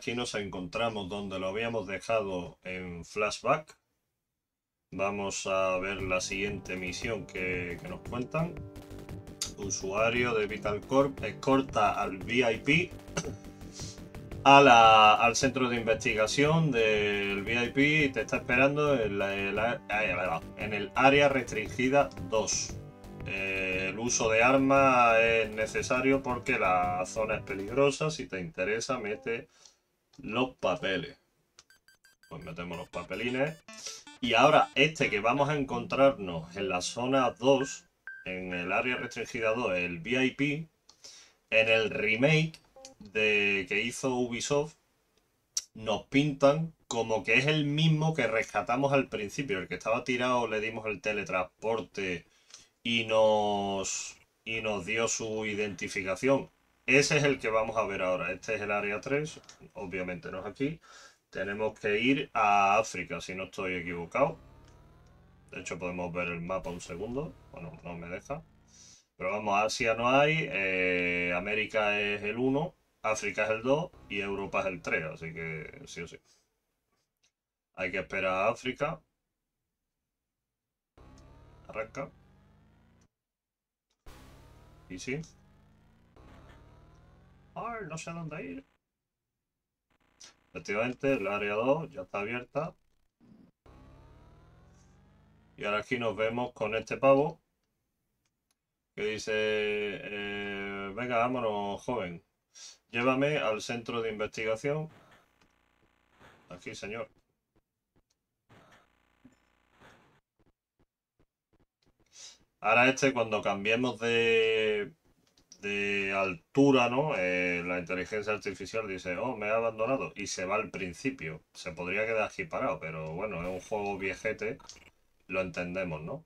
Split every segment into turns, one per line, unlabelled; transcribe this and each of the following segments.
aquí nos encontramos donde lo habíamos dejado en flashback. Vamos a ver la siguiente misión que nos cuentan. Usuario de Vital Corp escolta al VIP al centro de investigación del VIP y te está esperando en el área restringida 2. El uso de armas es necesario porque la zona es peligrosa. Si te interesa, mete los papeles. Pues metemos los papelines. Y ahora este que vamos a encontrarnos en la zona 2, en el área restringida 2, el VIP, en el remake que hizo Ubisoft, nos pintan como que es el mismo que rescatamos al principio. El que estaba tirado le dimos el teletransporte y nos dio su identificación. Ese es el que vamos a ver ahora. Este es el área 3, obviamente no es aquí. Tenemos que ir a África, si no estoy equivocado. De hecho, podemos ver el mapa un segundo. Bueno, no me deja. Pero vamos, Asia no hay, América es el 1, África es el 2 y Europa es el 3. Así que sí o sí. Hay que esperar a África. Arranca. Y sí. Ay, no sé a dónde ir. Efectivamente, el área 2 ya está abierta. Y ahora aquí nos vemos con este pavo que dice, venga, vámonos, joven. Llévame al centro de investigación. Aquí, señor. Ahora cuando cambiemos de altura, ¿no? La inteligencia artificial dice, oh, me ha abandonado y se va al principio. Se podría quedar aquí parado, pero bueno, es un juego viejete, lo entendemos, ¿no?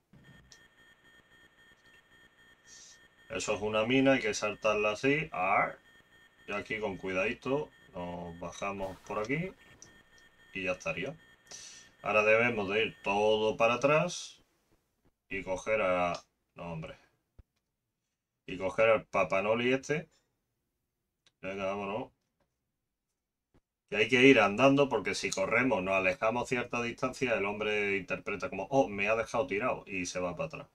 Eso es una mina, hay que saltarla así. ¡Ar! Y aquí con cuidadito nos bajamos por aquí y ya estaría. Ahora debemos de ir todo para atrás y coger a... No, hombre. Y coger al Papanoli este. Venga, vámonos. Y hay que ir andando porque si corremos, nos alejamos cierta distancia, el hombre interpreta como, oh, me ha dejado tirado y se va para atrás.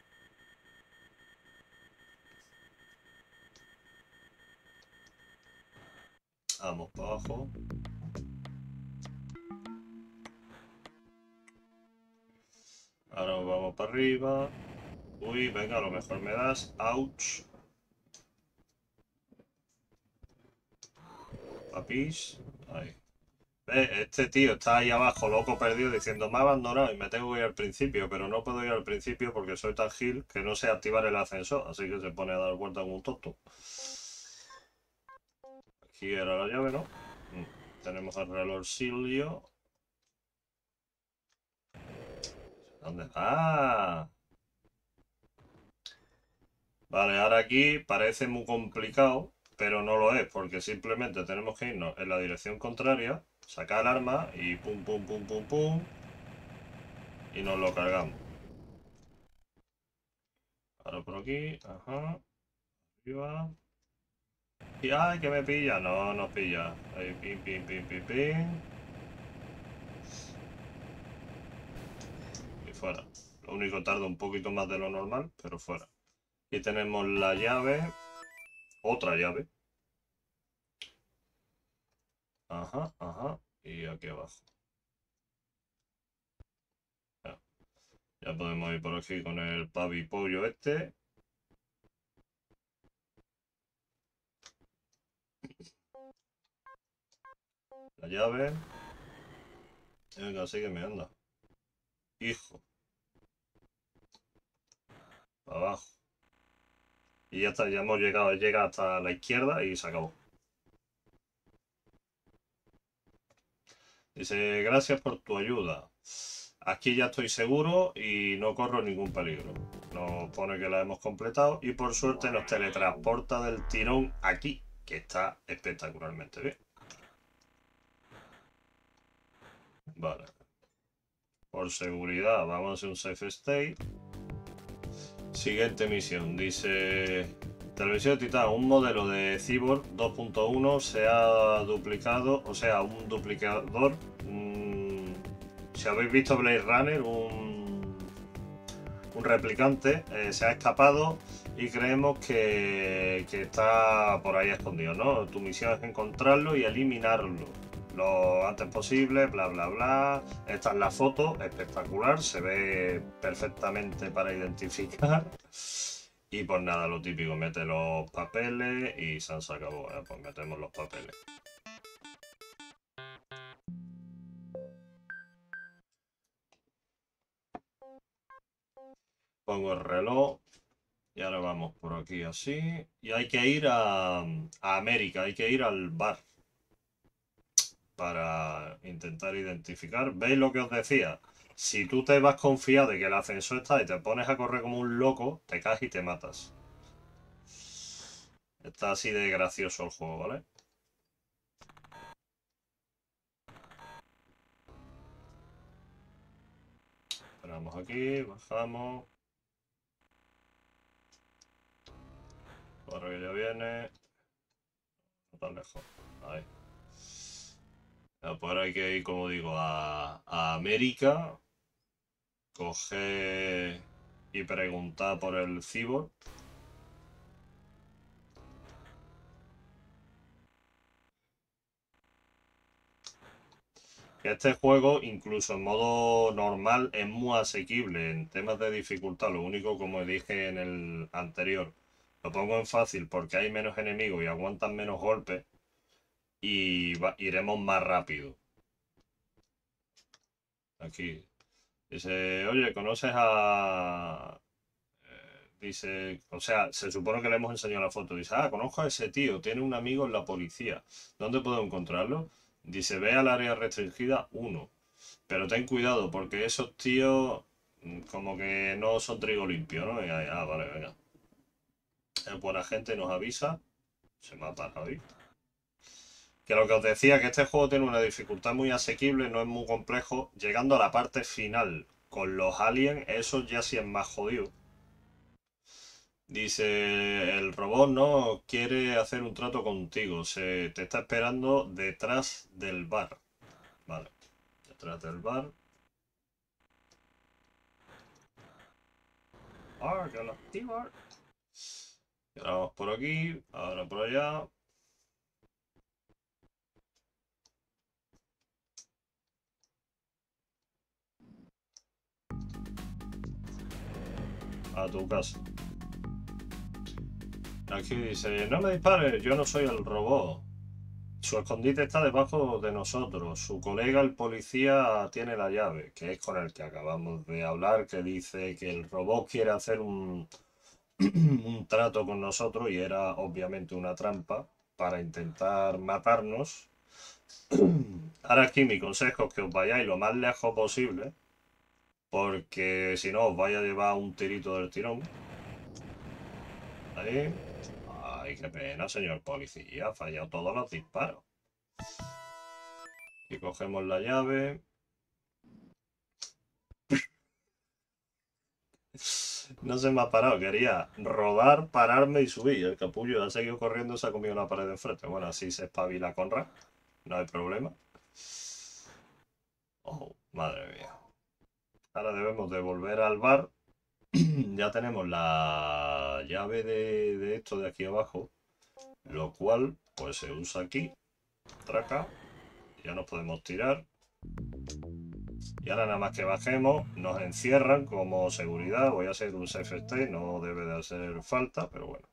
Vamos para abajo. Ahora vamos para arriba. Uy, venga, a lo mejor me das. Ouch. Papis. Ahí. Este tío está ahí abajo, loco perdido, diciendo, me ha abandonado y me tengo que ir al principio, pero no puedo ir al principio porque soy tan gil que no sé activar el ascensor, así que se pone a dar vuelta como un tonto. Aquí era la llave, ¿no? Tenemos el reloj Silvio. ¿Dónde? ¡Ah! Vale, ahora aquí parece muy complicado, pero no lo es, porque simplemente tenemos que irnos en la dirección contraria, sacar el arma y pum, pum, pum, pum, pum, y nos lo cargamos. Ahora por aquí, ajá, arriba. Y ¡ay, que me pilla! No, nos pilla. Ahí, pim, pim, pim, pim, pim. Y fuera. Lo único tarda un poquito más de lo normal, pero fuera. Y tenemos la llave, otra llave. Ajá, ajá, y aquí abajo. Ya podemos ir por aquí con el pavipollo este. La llave. Venga, sígueme, anda. Hijo. Para abajo. Y ya está, ya hemos llegado. Llega hasta la izquierda y se acabó. Dice, gracias por tu ayuda. Aquí ya estoy seguro y no corro ningún peligro. Nos pone que la hemos completado y por suerte nos teletransporta del tirón aquí, que está espectacularmente bien. Vale. Por seguridad, vamos a hacer un safe state. Siguiente misión, dice, Televisión de Titán, un modelo de Cyborg 2.1 se ha duplicado, o sea, un duplicador. Si habéis visto Blade Runner, un replicante se ha escapado y creemos que está por ahí escondido, ¿no? Tu misión es encontrarlo y eliminarlo lo antes posible, bla bla bla. Esta es la foto, espectacular, se ve perfectamente para identificar. Y pues nada, lo típico, mete los papeles y se acabó. Pues metemos los papeles. Pongo el reloj y ahora vamos por aquí así. Y hay que ir a América, hay que ir al bar para intentar identificar. ¿Veis lo que os decía? Si tú te vas confiado de que el ascensor está y te pones a correr como un loco, te caes y te matas. Está así de gracioso el juego, ¿vale? Esperamos aquí, bajamos. Ahora que ya viene. No tan lejos. Ahí. Pues ahora hay que ir, como digo, a América. Coger y preguntar por el Cyborg. Este juego, incluso en modo normal, es muy asequible en temas de dificultad. Lo único, como dije en el anterior, lo pongo en fácil porque hay menos enemigos y aguantan menos golpes y iremos más rápido. Aquí dice, oye, ¿conoces a...? Dice, o sea, se supone que le hemos enseñado la foto. Dice, conozco a ese tío, tiene un amigo en la policía. ¿Dónde puedo encontrarlo? Dice, ve al área restringida 1. Pero ten cuidado, porque esos tíos como que no son trigo limpio, ¿no? Vale, venga. Es buena gente, nos avisa. Se mata ahí. Que lo que os decía, que este juego tiene una dificultad muy asequible, no es muy complejo. Llegando a la parte final con los aliens, eso ya sí es más jodido. Dice, el robot no quiere hacer un trato contigo, se te está esperando detrás del bar. Vale, detrás del bar. Que lo activa. Y ahora vamos por aquí, ahora por allá. A tu casa. Aquí dice, no me dispares, yo no soy el robot. Su escondite está debajo de nosotros. Su colega, el policía, tiene la llave, que es con el que acabamos de hablar, que dice que el robot quiere hacer un trato con nosotros y era obviamente una trampa para intentar matarnos. Ahora aquí mi consejo es que os vayáis lo más lejos posible, porque si no os vaya a llevar un tirito del tirón. Ahí. Ay, qué pena, señor policía, ha fallado todos los disparos. Y cogemos la llave. No se me ha parado, quería rodar, pararme y subir. El capullo ha seguido corriendo y se ha comido una pared de enfrente. Bueno, así se espabila Conrad, no hay problema. Oh, madre mía. Ahora debemos de volver al bar. Ya tenemos la llave de esto de aquí abajo, lo cual pues se usa aquí, traca, ya nos podemos tirar. Y ahora nada más que bajemos, nos encierran como seguridad. Voy a hacer un CFT, no debe de hacer falta, pero bueno.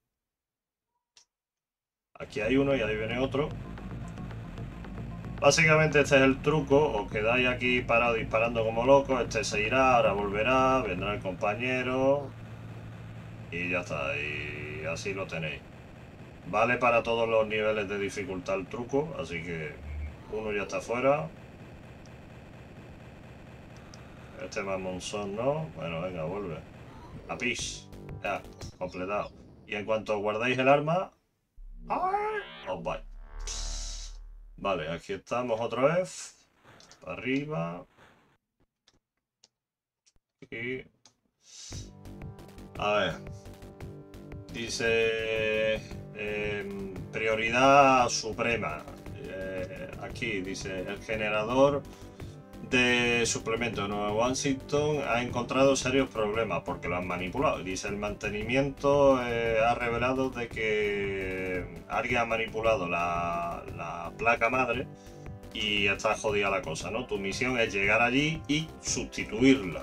Aquí hay uno y ahí viene otro. Básicamente este es el truco, os quedáis aquí parados disparando como locos, este se irá, ahora volverá, vendrá el compañero y ya está, y así lo tenéis. Vale para todos los niveles de dificultad el truco, así que uno ya está fuera. Este mamonzón no, bueno venga, vuelve. A pis, ya, completado. Y en cuanto guardáis el arma, os vais. Vale, aquí estamos otra vez. Para arriba. Y... A ver. Dice prioridad suprema. Aquí dice el generador de suplemento de Nueva Washington ha encontrado serios problemas porque lo han manipulado. Dice el mantenimiento ha revelado de que alguien ha manipulado la placa madre y está jodida la cosa, ¿no? Tu misión es llegar allí y sustituirla.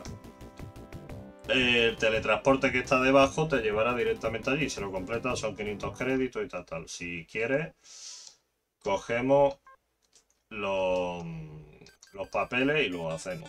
El teletransporte que está debajo te llevará directamente allí. Si lo completas son 500 créditos y tal. Si quieres, cogemos los papeles y lo hacemos.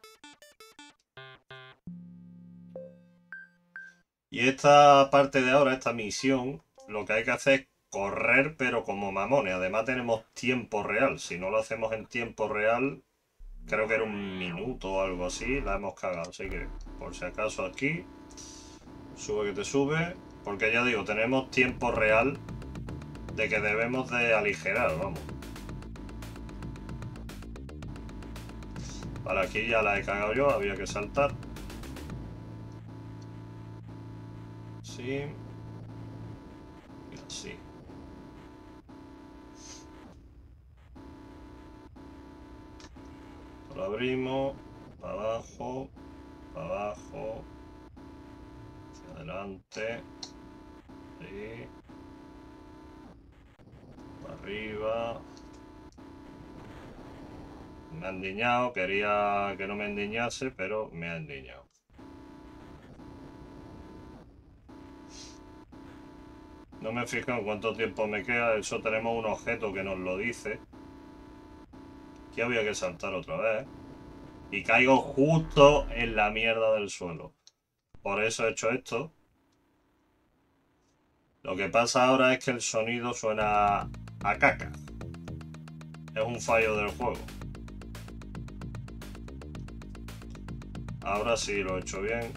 Y esta parte de ahora, esta misión, lo que hay que hacer es correr pero como mamones. Además tenemos tiempo real. Si no lo hacemos en tiempo real, creo que era 1 minuto o algo así, la hemos cagado. Así que, por si acaso aquí, sube que te sube. Porque ya digo, tenemos tiempo real de que debemos de aligerar, vamos. Vale, aquí ya la he cagado yo, había que saltar. Sí. Y así. Lo abrimos, para abajo, hacia adelante, y para arriba. Me ha endiñado, quería que no me endiñase, pero me ha endiñado. No me he fijado en cuánto tiempo me queda, eso tenemos un objeto que nos lo dice. Aquí había que saltar otra vez. Y caigo justo en la mierda del suelo. Por eso he hecho esto. Lo que pasa ahora es que el sonido suena a caca. Es un fallo del juego. Ahora sí lo he hecho bien.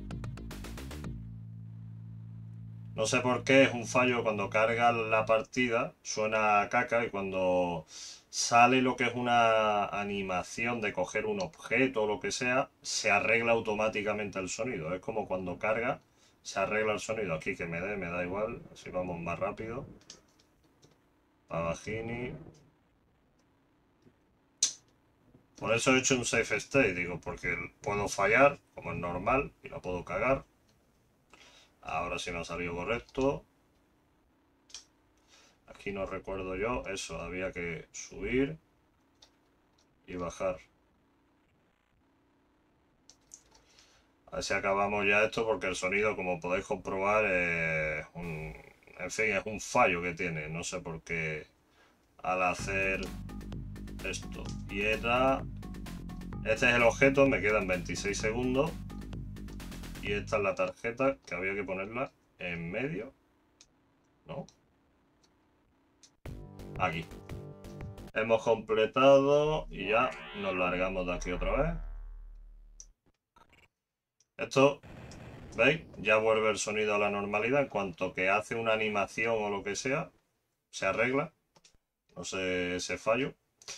No sé por qué es un fallo cuando carga la partida, suena a caca, y cuando sale lo que es una animación de coger un objeto o lo que sea, se arregla automáticamente el sonido. Es como cuando carga, se arregla el sonido. Aquí que me da igual, así vamos más rápido. Pavagini. Por eso he hecho un safe state, digo, porque puedo fallar, como es normal, y la puedo cagar. Ahora sí me ha salido correcto. Aquí no recuerdo yo, eso, había que subir y bajar. A ver si acabamos ya esto, porque el sonido, como podéis comprobar, es en fin, es un fallo que tiene. No sé por qué al hacer esto. Y era... Este es el objeto, me quedan 26 segundos. Y esta es la tarjeta, que había que ponerla en medio. ¿No? Aquí. Hemos completado y ya nos largamos de aquí otra vez. Esto, ¿veis? Ya vuelve el sonido a la normalidad. En cuanto que hace una animación o lo que sea, se arregla. No sé ese fallo.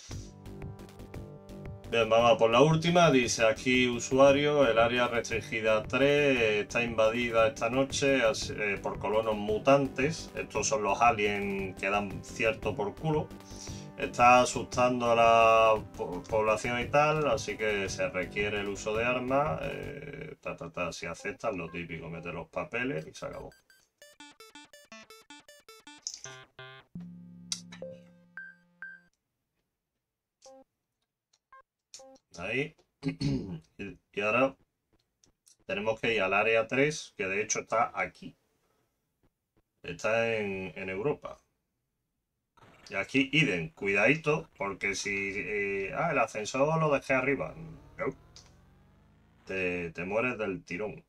Bien, vamos a por la última. Dice aquí usuario, el área restringida 3 está invadida esta noche por colonos mutantes. Estos son los aliens que dan cierto por culo. Está asustando a la población y tal, así que se requiere el uso de armas. Si aceptan, lo típico, mete los papeles y se acabó. Ahí. Y ahora tenemos que ir al área 3, que de hecho está aquí. Está en Europa. Y aquí idem, cuidadito, porque si... el ascensor lo dejé arriba. No. Te mueres del tirón.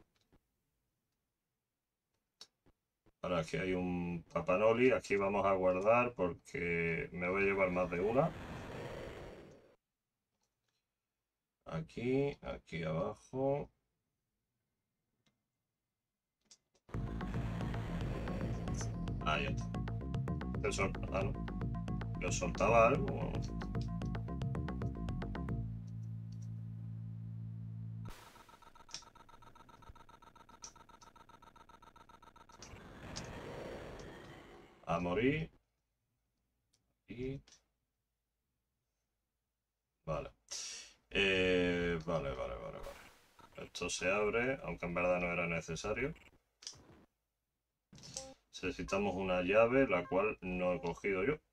Ahora aquí hay un Papanoli, aquí vamos a guardar porque me voy a llevar más de una. Aquí abajo. Ahí está. Ah, no. Yo soltaba algo. A morir. Y... Vale. Vale. Esto se abre, aunque en verdad no era necesario. Necesitamos una llave, la cual no he cogido yo.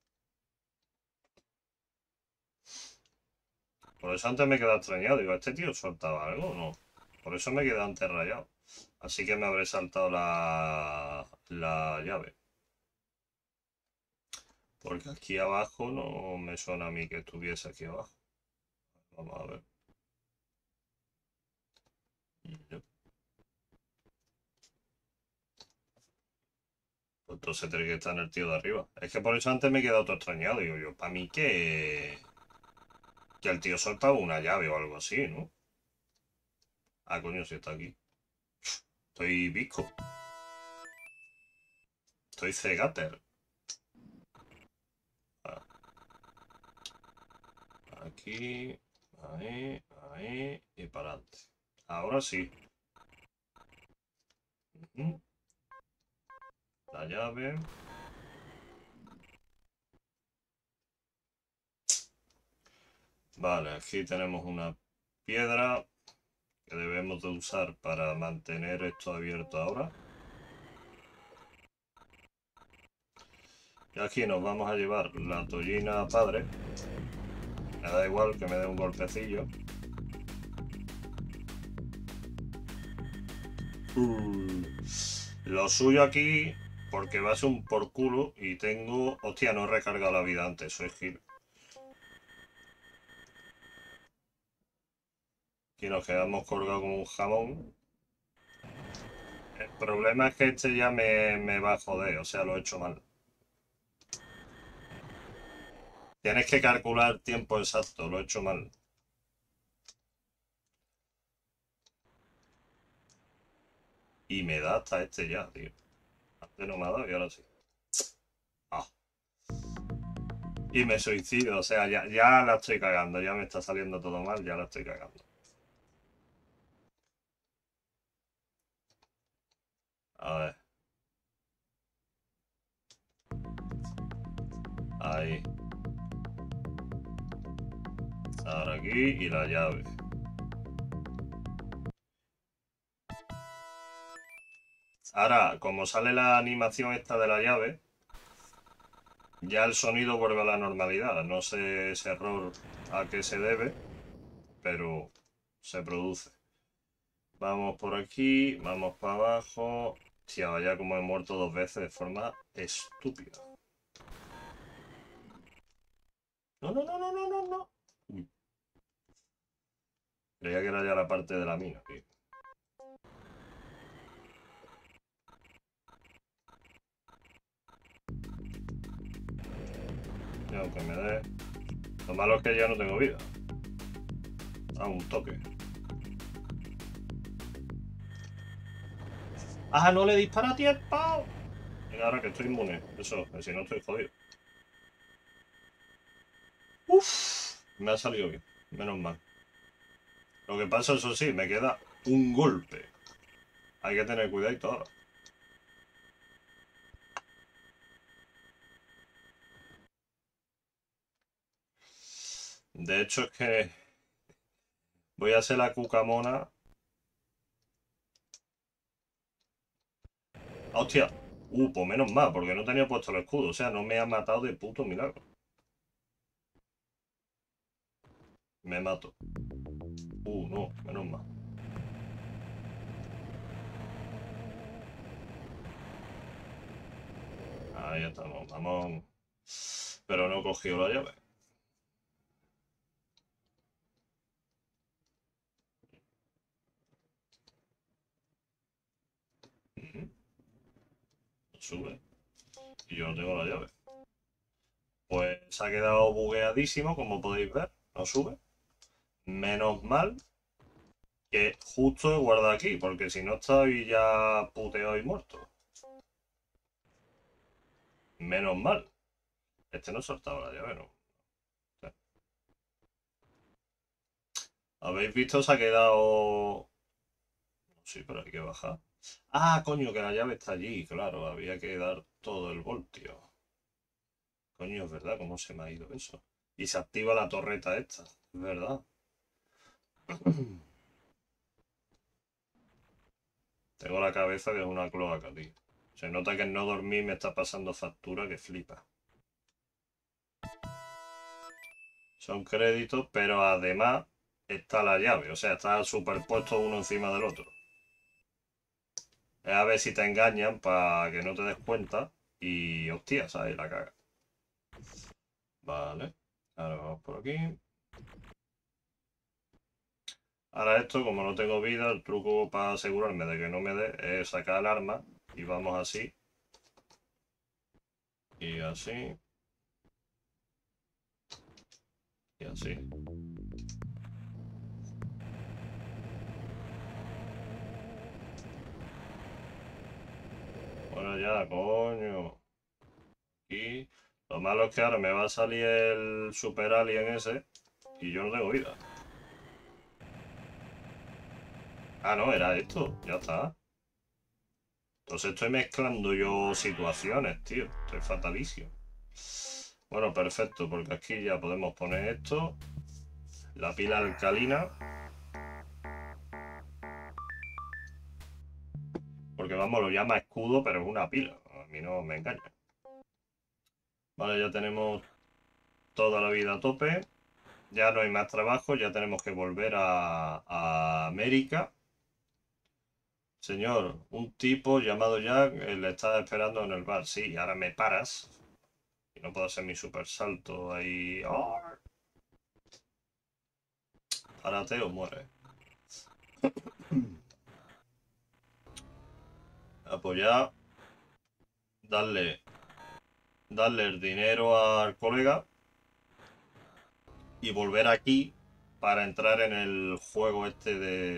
Por eso antes me he quedado extrañado. Digo, ¿este tío soltaba algo o no? Por eso me he quedado antes rayado. Así que me habré saltado la llave. Porque aquí abajo no me suena a mí que estuviese aquí abajo. Vamos a ver. Yep. Pues entonces tiene que estar en el tío de arriba. Es que por eso antes me he quedado todo extrañado. Digo yo, para mí que el tío soltaba una llave o algo así, ¿no? Ah, coño, si está aquí. Estoy visco. Estoy cegater. Ah, aquí, ahí y para adelante. Ahora sí. La llave. Vale, aquí tenemos una piedra que debemos de usar para mantener esto abierto ahora. Y aquí nos vamos a llevar la tollina padre. Me da igual que me dé un golpecillo. Lo suyo aquí, porque va a ser un por culo y tengo... Hostia, no he recargado la vida antes, soy gil. Aquí nos quedamos colgados como un jamón. El problema es que este ya me va a joder, o sea, lo he hecho mal. Tienes que calcular tiempo exacto, lo he hecho mal. Y me da hasta este ya, tío. Antes no me ha dado y ahora sí. Ah. Y me suicido, o sea, ya la estoy cagando, ya me está saliendo todo mal, ya la estoy cagando. A ver. Ahí. Ahora aquí y la llave. Ahora, como sale la animación esta de la llave, ya el sonido vuelve a la normalidad. No sé ese error a qué se debe, pero se produce. Vamos por aquí, vamos para abajo. Tía, vaya como he muerto dos veces de forma estúpida. No. Uy, creía que era ya la parte de la mina, tío. Y aunque me dé... Lo malo es que ya no tengo vida. Ah, un toque. ¡Ah, no le dispara a tiempo! Venga, ahora que estoy inmune. Eso, que si no estoy jodido. Uf, me ha salido bien. Menos mal. Lo que pasa, eso sí, me queda un golpe. Hay que tener cuidado ahora. De hecho, es que voy a hacer la cucamona. ¡Hostia! Pues menos mal, porque no tenía puesto el escudo. O sea, no me ha matado de puto milagro. Me mato. No, menos mal. Ahí estamos, vamos. Pero no he cogido la llave. Sube. Y yo no tengo la llave. Pues se ha quedado bugueadísimo, como podéis ver. No sube. Menos mal que justo he guardado aquí, porque si no estoy ya puteado y muerto. Menos mal. Este no soltaba la llave, ¿no? ¿Habéis visto? Se ha quedado... Sí, pero hay que bajar. Ah, coño, que la llave está allí, claro. Había que dar todo el voltio. Coño, es verdad, ¿cómo se me ha ido eso? Y se activa la torreta esta, es verdad. Tengo la cabeza que es una cloaca, tío. Se nota que el no dormir me está pasando factura que flipa. Son créditos, pero además está la llave. O sea, está superpuesto uno encima del otro. Es a ver si te engañan para que no te des cuenta. Y hostia, ¿sabes? La caga. Vale. Ahora vamos por aquí. Ahora esto, como no tengo vida, el truco para asegurarme de que no me dé es sacar el arma. Y vamos así. Y así. Y así. Bueno ya, coño. Y lo malo es que ahora me va a salir el super alien ese. Y yo no tengo vida. Ah, no, era esto. Ya está. Entonces estoy mezclando yo situaciones, tío. Estoy fatalísimo. Bueno, perfecto, porque aquí ya podemos poner esto. La pila alcalina. Porque vamos, lo llama escudo, pero es una pila. A mí no me engaña. Vale, ya tenemos toda la vida a tope. Ya no hay más trabajo, ya tenemos que volver a América. Señor, un tipo llamado Jack le está esperando en el bar. Sí, ahora me paras. Y no puedo hacer mi super salto ahí. ¡Oh! Párate o muere. Apoyar. Darle el dinero al colega. Y volver aquí para entrar en el juego este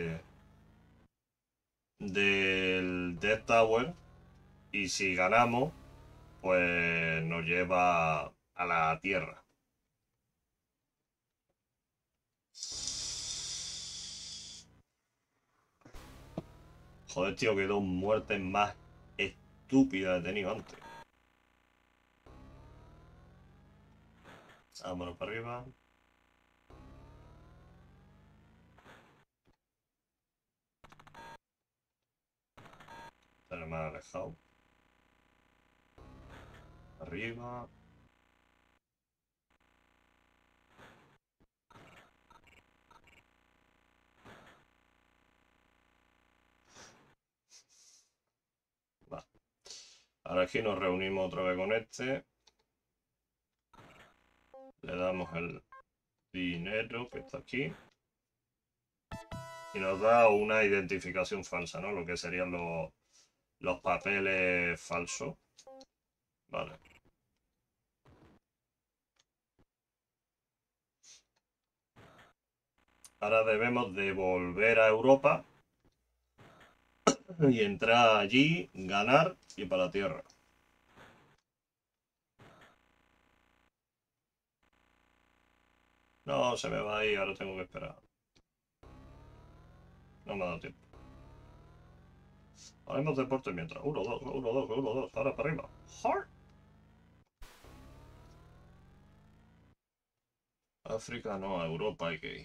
del Death Tower. Y si ganamos, pues nos lleva a la Tierra. Joder, tío, que dos muertes más estúpidas he tenido antes. Vámonos para arriba. Está más alejado. Arriba. Va. Ahora aquí nos reunimos otra vez con este. Le damos el dinero que está aquí. Y nos da una identificación falsa, ¿no? Lo que serían los papeles falsos. Vale. Ahora debemos de volver a Europa y entrar allí, ganar y para la Tierra. No, se me va a ir, ahora tengo que esperar. No me ha dado tiempo. Haremos deporte mientras. 1, 2, 1, 2, 1, 2. Ahora para arriba. ¡Heart! África no, a Europa hay que ir.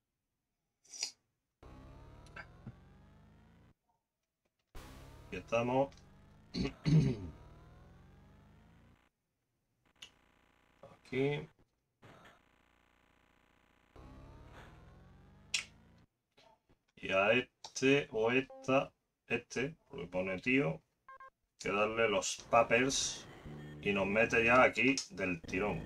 Aquí estamos. Aquí. Y a este o esta, porque pone tío, que darle los papers y nos mete ya aquí del tirón.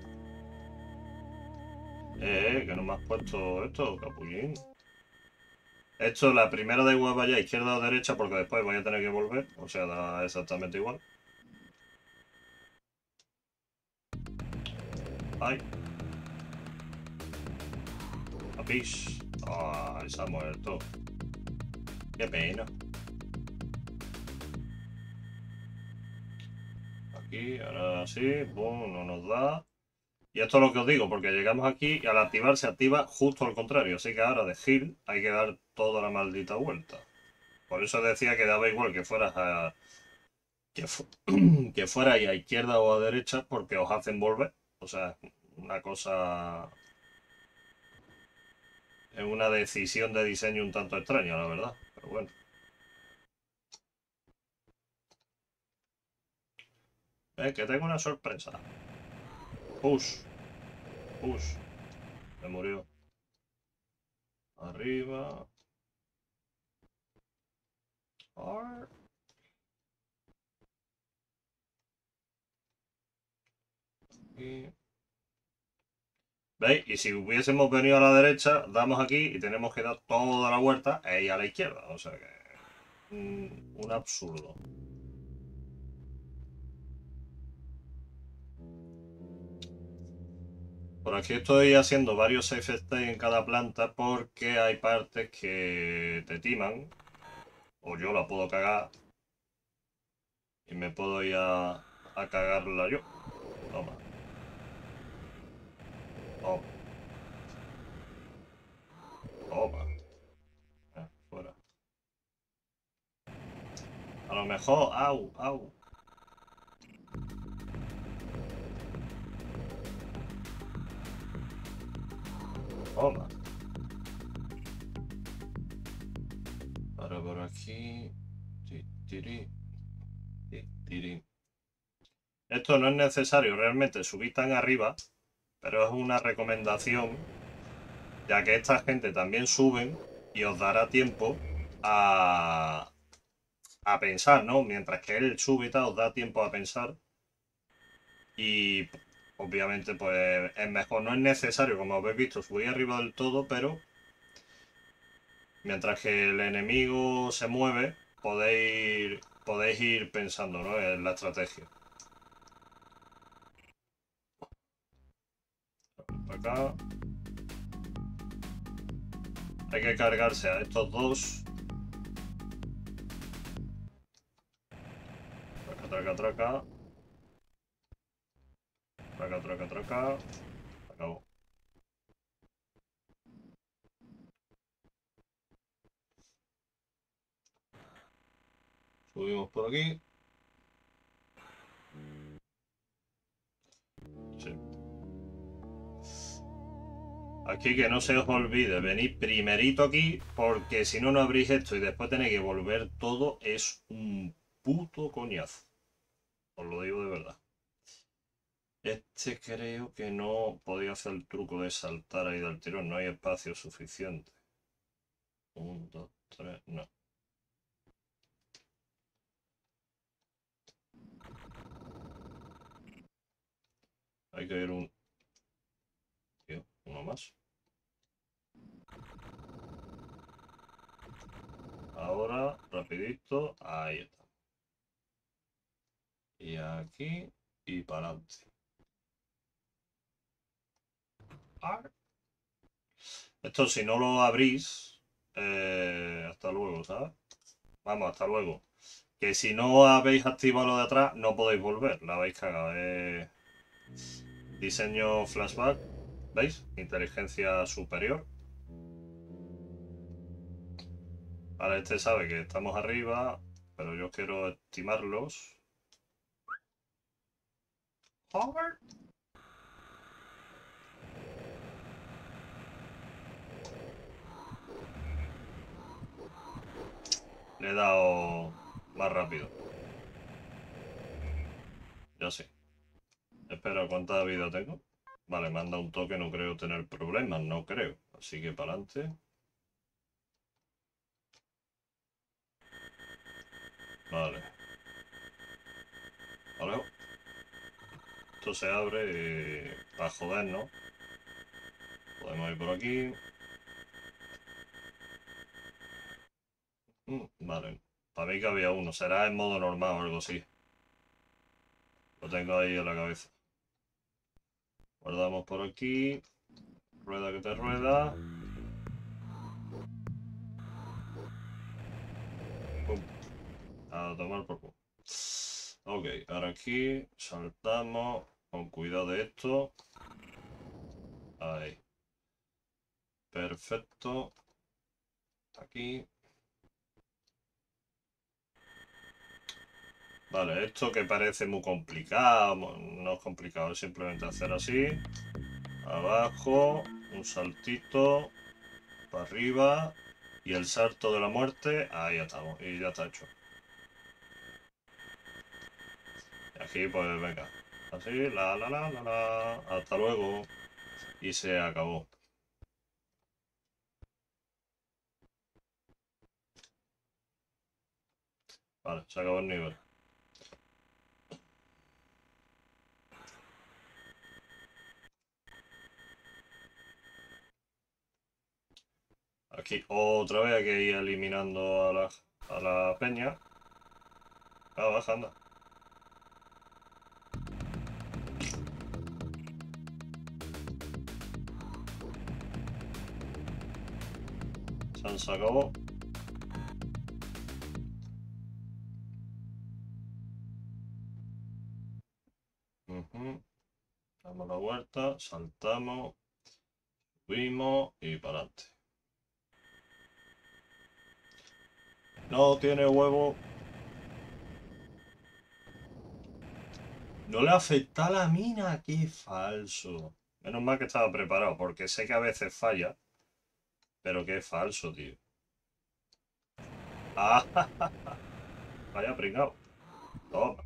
Que no me has puesto esto, capullín. Esto, la primera da igual vaya izquierda o derecha porque después voy a tener que volver. O sea, da exactamente igual. Ay. Apis. Ay, se ha muerto. Qué pena. Aquí, ahora sí, boom, no nos da. Y esto es lo que os digo, porque llegamos aquí y al activar se activa justo al contrario. Así que ahora de heal hay que dar toda la maldita vuelta. Por eso decía que daba igual que fueras que fuera ahí a izquierda o a derecha porque os hacen volver. O sea, una cosa... Es una decisión de diseño un tanto extraña, la verdad. Pero bueno. Que tengo una sorpresa. Push, push. Me murió. Arriba. Ar. Y... ¿Veis? Y si hubiésemos venido a la derecha, damos aquí y tenemos que dar toda la vuelta e ir a la izquierda. O sea que... un absurdo. Por aquí estoy haciendo varios safe states en cada planta porque hay partes que te timan, o yo la puedo cagar, y me puedo ir a cagarla yo. Toma, toma, toma. Fuera. A lo mejor, au, au. Toma. Ahora por aquí. Ti, tiri, ti, tiri. Esto no es necesario realmente subir tan arriba, pero es una recomendación, ya que esta gente también suben y os dará tiempo a pensar, ¿no? Mientras que él sube y tal, os da tiempo a pensar y obviamente pues es mejor, no es necesario, como habéis visto, subir arriba del todo, pero mientras que el enemigo se mueve, podéis ir pensando, ¿no? En la estrategia. Acá hay que cargarse a estos dos. Traca, traca, traca. Traca, traca, traca. Acabó. Subimos por aquí. Sí. Aquí que no se os olvide, venid primerito aquí, porque si no, no abrís esto y después tenéis que volver todo, es un puto coñazo. Os lo digo de verdad. Este creo que no podía hacer el truco de saltar ahí del tirón, no hay espacio suficiente. 1, 2, 3, no. Hay que ir un... Tío, uno más. Ahora, rapidito, ahí está. Y aquí y para adelante. Esto si no lo abrís, hasta luego, ¿sabes? Vamos, hasta luego. Que si no habéis activado lo de atrás, no podéis volver. La habéis cagado. Diseño flashback. ¿Veis? Inteligencia superior. Ahora este sabe que estamos arriba, pero yo quiero estimarlos. Hover. Le he dado más rápido. Ya sí. Espera, ¿cuánta vida tengo? Vale, me han dado un toque, no creo tener problemas, no creo. Así que para adelante. Vale. Vale. Esto se abre para joder, ¿no? Podemos ir por aquí. Vale. Para mí que había uno. Será en modo normal o algo así. Lo tengo ahí en la cabeza. Guardamos por aquí. Rueda que te rueda. Pum. A tomar por culo. Ok, ahora aquí saltamos. Con cuidado de esto. Ahí. Perfecto. Aquí. Vale, esto que parece muy complicado, no es complicado, es simplemente hacer así, abajo, un saltito, para arriba, y el salto de la muerte, ahí estamos, y ya está hecho. Y aquí, pues venga, así, hasta luego, y se acabó. Vale, se acabó el nivel. Aquí otra vez hay que ir eliminando a la peña. Ah, baja, anda. Se acabó. Ujú. Damos la vuelta, saltamos, subimos y para adelante. No tiene huevo. No le afecta a la mina, qué falso. Menos mal que estaba preparado, porque sé que a veces falla, pero qué falso, tío. Ah, vaya pringao. Toma.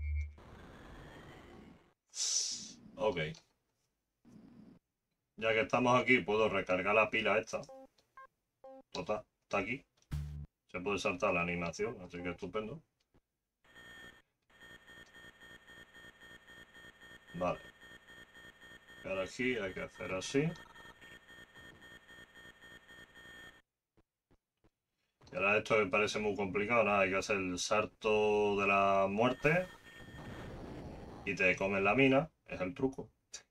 Ok. Ya que estamos aquí, puedo recargar la pila esta. Total, está aquí. Se puede saltar la animación, así que estupendo. Vale. Y ahora aquí hay que hacer así. Y ahora esto me parece muy complicado, nada, hay que hacer el salto de la muerte y te comes la mina, es el truco.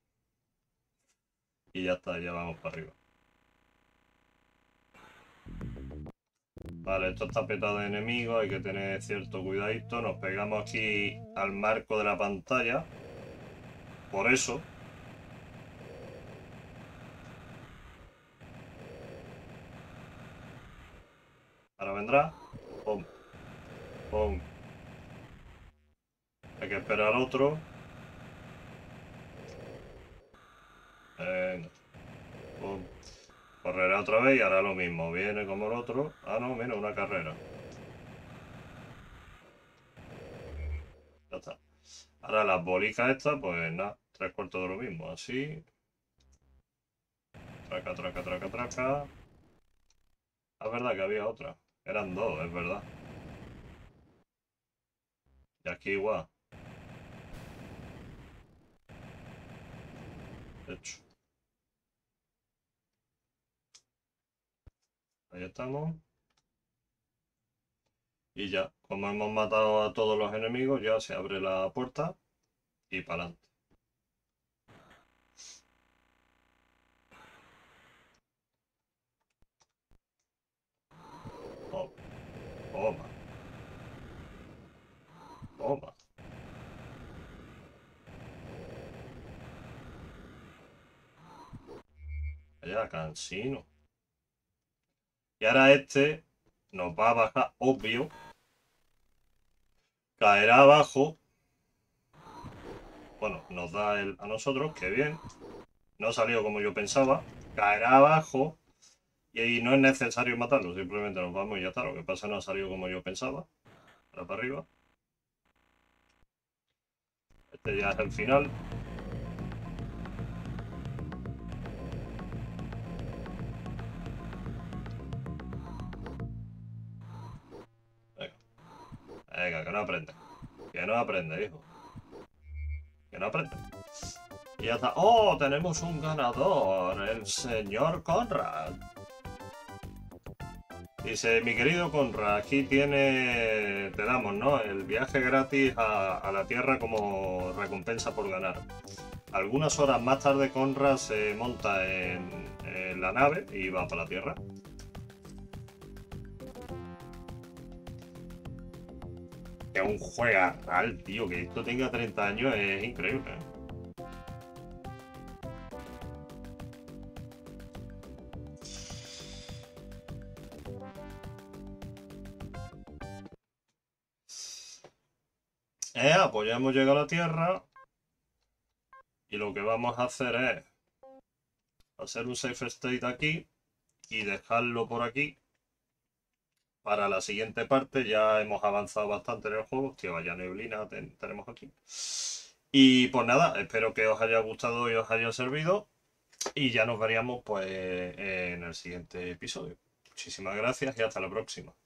Y ya está, ya vamos para arriba. Vale, esto está petado de enemigos, hay que tener cierto cuidadito. Nos pegamos aquí al marco de la pantalla. Por eso. Ahora vendrá. Pum, pum. Hay que esperar al otro. Venga, pum. Correrá otra vez y hará lo mismo. Viene como el otro. Ah, no, mira, una carrera. Ya está. Ahora las bolicas estas, pues nada, tres cuartos de lo mismo. Así. Traca, traca, traca, traca. Es verdad que había otra. Eran dos, es verdad. Y aquí igual. De hecho. Ahí estamos. Y ya, como hemos matado a todos los enemigos, ya se abre la puerta y para adelante. Toma, toma, toma. Allá, cansino. Y ahora este nos va a bajar, obvio. Caerá abajo. Bueno, nos da el a nosotros, que bien. No ha salido como yo pensaba. Caerá abajo. Y ahí no es necesario matarlo, simplemente nos vamos y ya está. Lo que pasa no ha salido como yo pensaba. Ahora para arriba. Este ya es el final. Venga, venga, que no aprende. Que no aprende, hijo. Que no aprende. Y ya está. ¡Oh! Tenemos un ganador, el señor Conrad. Dice, mi querido Conrad, aquí te damos, ¿no? El viaje gratis a la Tierra como recompensa por ganar. Algunas horas más tarde, Conrad se monta en la nave y va para la Tierra. Es un juegarral, tío, que esto tenga 30 años es increíble, ¿eh? Pues ya hemos llegado a la Tierra. Y lo que vamos a hacer es hacer un safe state aquí y dejarlo por aquí. Para la siguiente parte ya hemos avanzado bastante en el juego. Hostia, vaya neblina tenemos aquí. Y pues nada, espero que os haya gustado y os haya servido. Y ya nos veríamos pues en el siguiente episodio. Muchísimas gracias y hasta la próxima.